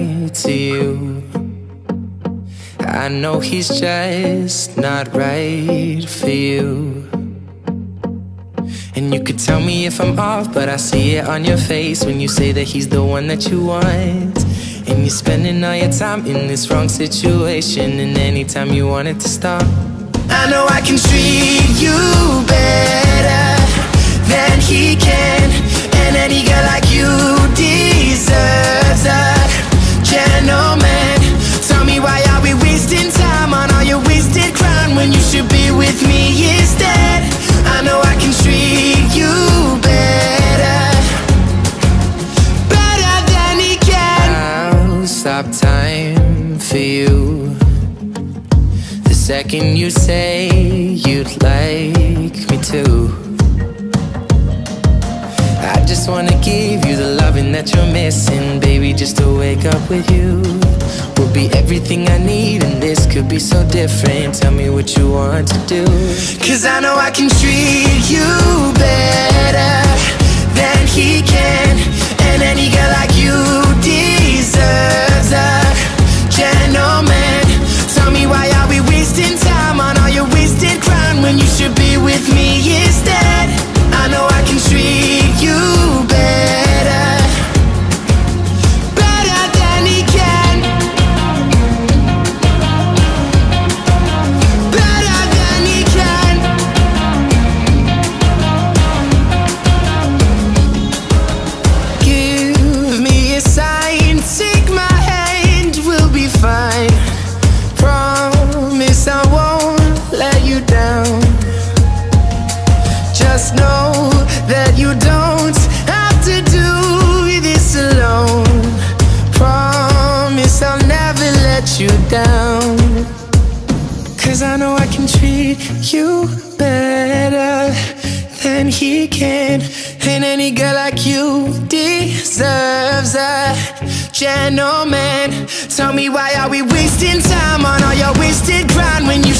lie to you. I know he's just not right for you. And you could tell me if I'm off, but I see it on your face when you say that he's the one that you want. And you're spending all your time in this wrong situation, and anytime you want it to stop. I know I can treat you better than he can, and any girl like you deserves a gentleman. Tell me, why are we wasting time on all your wasted crown when you should be with me instead? I know I can treat you better, better than he can. I'll stop time for you the second you say you'd like me to. I just wanna give you the loving that you're missing, baby, just to wake up with you will be everything I need, and this could be so different. Tell me what you want to do, 'cause I know I can treat you better than he can, and any girl like you deserves a gentleman. Tell me, why are we wasting time on all your wasted crown when you should be with me instead? I know I can treat you better, better than he can, better than he can. Give me a sign, take my hand, we'll be fine. Promise I won't let you down. Just know that you don't have to do this alone. Promise I'll never let you down, 'cause I know I can treat you better than he can, and any girl like you deserves a gentleman. Tell me, why are we wasting time on all your wasted grind when you